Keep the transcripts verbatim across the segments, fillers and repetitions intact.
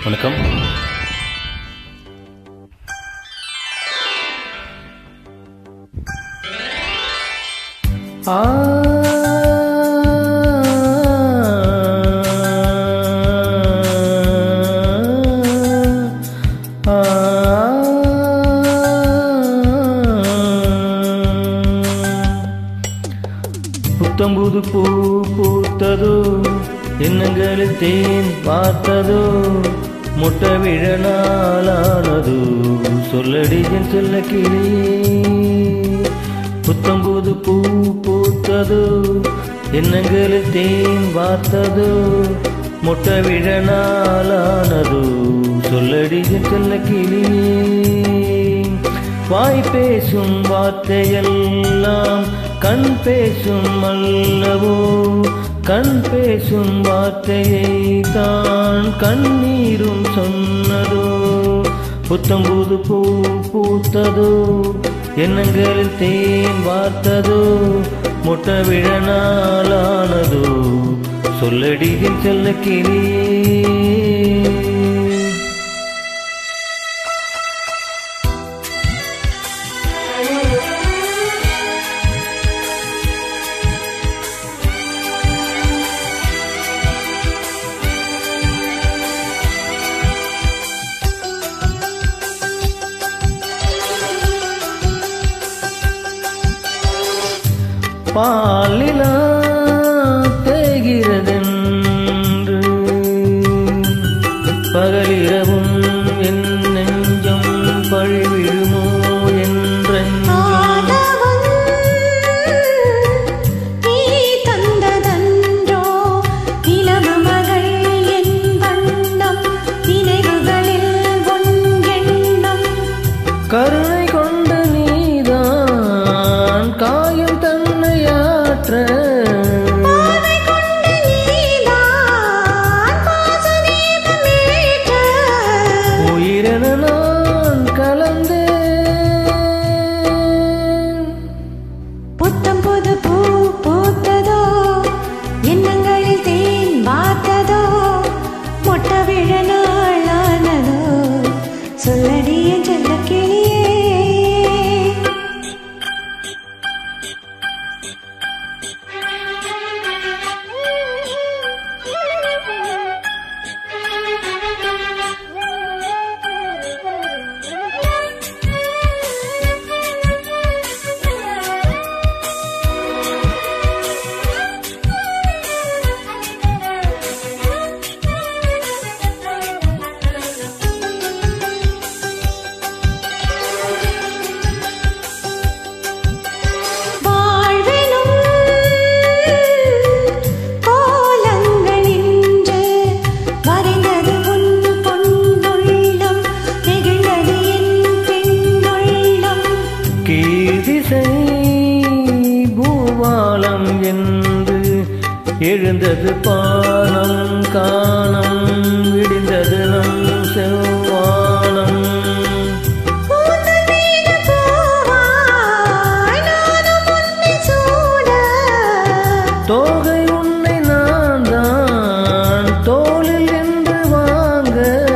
வணக்கம். ஆ புத்தம்புது பூ பூத்ததோ, எண்ணங்களில் தேன் பார்த்ததோ, முட்டை விழ நாளானதோ, சொல்லடி என் செல்ல கிளியே. புத்தம்புது பூ பூத்ததோ, எண்ணங்களில் தேன் பார்த்ததோ, முட்டை விழ நாளானதோ, சொல்லடி என் செல்ல கிளியே. வாய் பேசும் வார்த்தையெல்லாம் கண் பேசும் அல்லவோ, கண் பேசும் வார்த்தையை தான் கண்ணீரும் சொன்னதோ. புத்தம்புது பூ பூத்ததோ, எண்ணங்களில் தேன் வார்த்ததோ, முட்டை விழ நாளானதோ, சொல்லடி என் செல்ல கிளியே. பாலிலா தேகிறதென்று பகலிரவும் என் நெஞ்சம் பழிவிழுமோ என்றென்றும் கருணை கொண்ட நீதான் காயம் தன்னையாற்ற, உயிரென நான் கலந்தேன். புத்தம்புது பூ பூத்ததோ, எண்ணங்களில் தேன் பார்த்ததோ, முட்டை விழ நாளானதோ, சொல்லடி என் செல்ல கிளியே. பூவாலம் என்று எழுந்தது பானம் காணம், விடிந்தது நம் செவ்வானம். தோகை உன்னை நான் தான் தோளில் என்று வாங்க,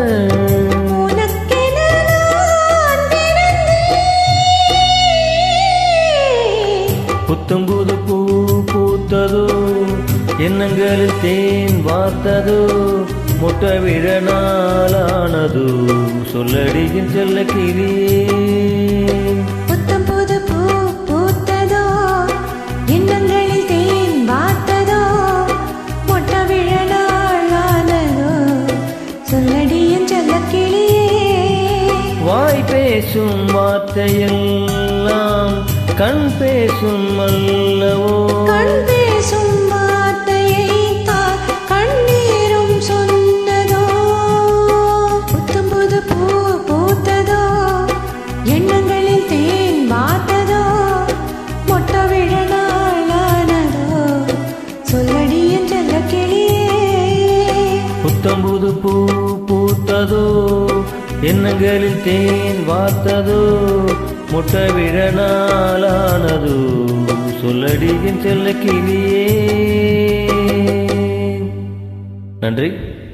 புத்தம்புது பூ பூத்ததோ, எண்ணங்களில் தேன் வார்த்ததோ, முட்டை விழ நாளானதோ, சொல்லடி என் செல்ல கிளியே. புத்தம்புது பூ பூத்ததோ, எண்ணங்களில் தேன் வார்த்ததோ, முட்டை விழ நாளானதோ, சொல்லடி என் செல்ல கிளியே. வாய் பேசும் வார்த்தையெல்லாம் கண் பேசும் அல்லவோ, கண் பேசும் வார்த்தையை தான் கண்ணீரும் சொன்னதோ. புத்தம்புது பூ பூத்ததோ, எண்ணங்களில் தேன் வார்த்ததோ, முட்டை விழ நாளானதோ, சொல்லடி என் செல்ல கிளியே. புத்தம்புது பூ பூத்ததோ, எண்ணங்களில் தேன் வார்த்ததோ, முட்டை விழ நாளானதோ, சொல்லடி என் செல்ல கிளியே. நன்றி.